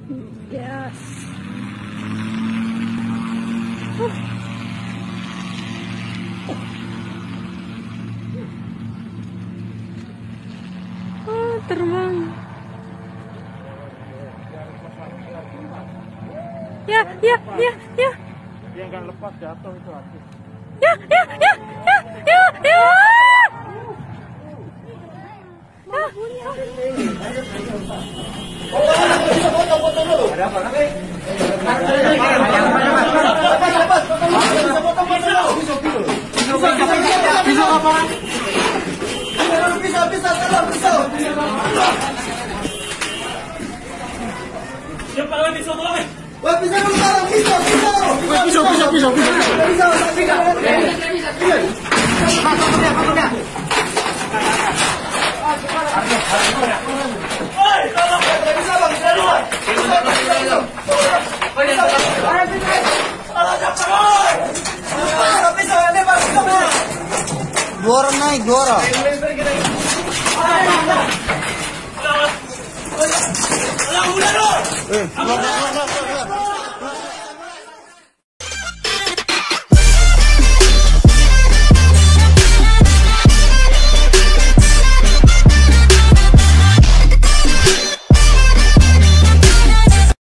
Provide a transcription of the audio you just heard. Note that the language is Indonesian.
Yes. Oh, terbang. Ya. Dia nggak lepas jatuh itu hati. Ya. Ada apa lagi? Pisau apa? Pisau. Siapa lagi pisau tolong? Wah, pisau. Dua orang naik, dua orang.